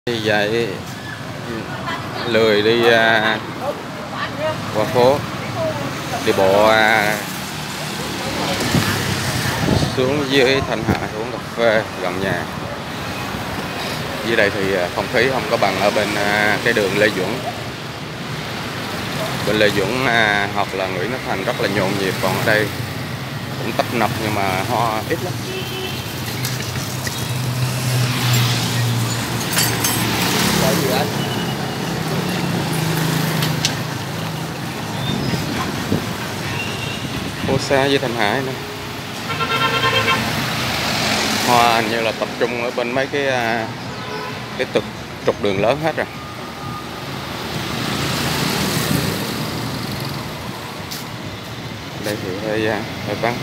Đi vậy lười đi qua phố đi bộ xuống dưới Thanh Hà uống cà phê gần nhà. Dưới đây thì không khí không có bằng ở bên cái đường Lê Duẩn. Bên Lê Duẩn hoặc là Nguyễn Tất Thành rất là nhộn nhịp, còn ở đây cũng tấp nập nhưng mà hoa ít lắm. Phố xa với Thanh Hải nữa. Hoa hình như là tập trung ở bên mấy cái trục đường lớn hết rồi. Đây thì hơi vắng.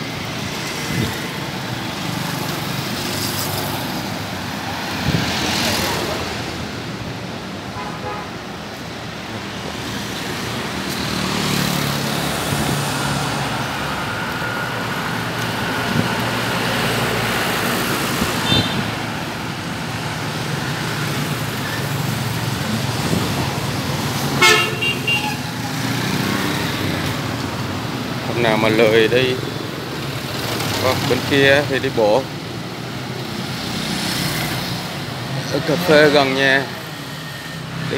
Nào mà lười đi bên kia thì đi bộ ở cà phê gần nhà đi.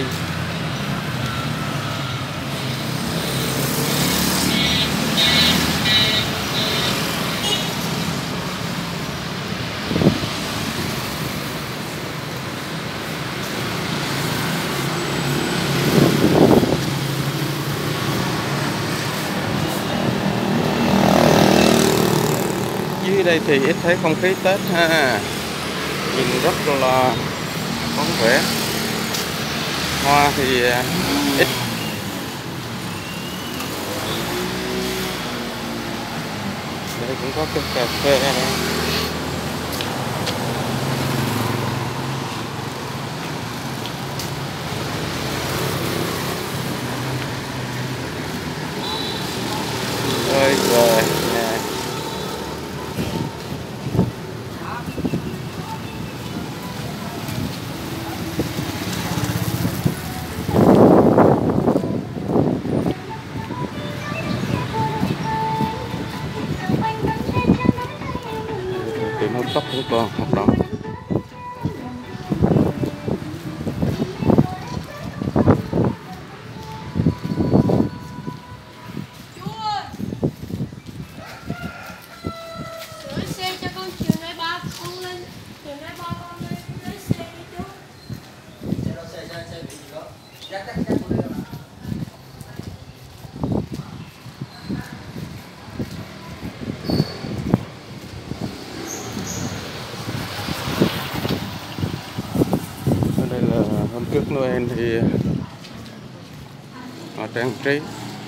Dưới đây thì ít thấy không khí Tết ha, nhìn rất là phấn khởi. Hoa thì ít. Đây cũng có cái cà phê này. Ơi trời nè. Tiệm hớt tóc cũng còn hoạt động. Hôm trước Noel thì họ trang trí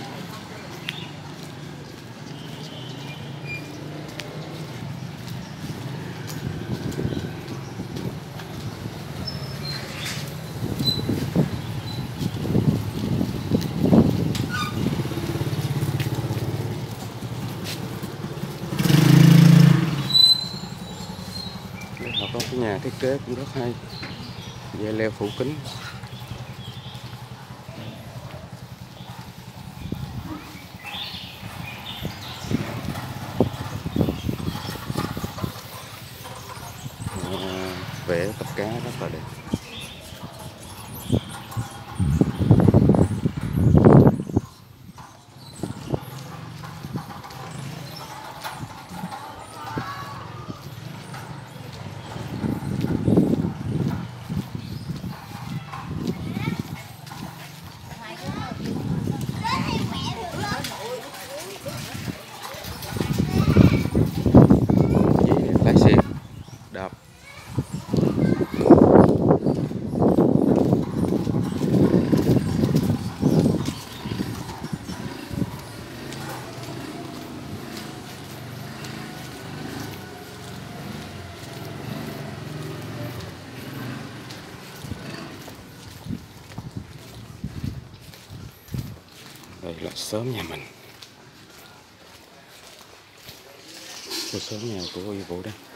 họ có cái nhà thiết kế cũng rất hay, dây leo phủ kính. Vẽ tập cá rất là đẹp. Lái xe đạp. Đây là xóm nhà mình. Sớm nhà của Vũ đây.